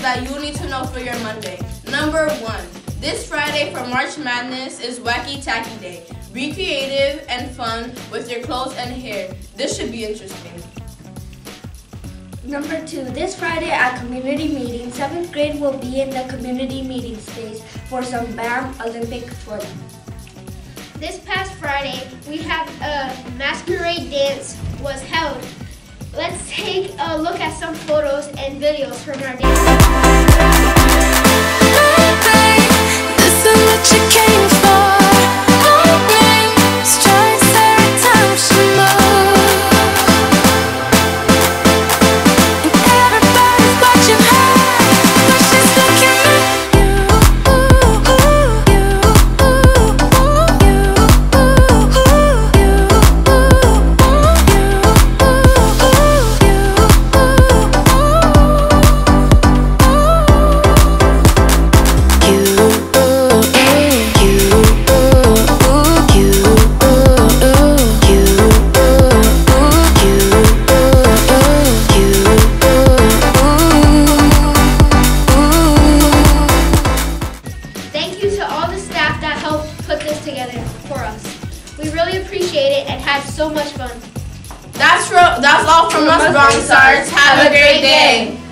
that you need to know for your Monday. Number 1. This Friday for March Madness is Wacky Tacky Day. Be creative and fun with your clothes and hair. This should be interesting. Number 2, this Friday at community meeting, 7th grade will be in the community meeting space for some BAM Olympic fun. This past Friday, we have a masquerade dance was held. Let's take a look at some photos and videos from our dance. This is what you came for. Put this together for us. We really appreciate it and had so much fun. That's all from us, Bronxards. Have a great day.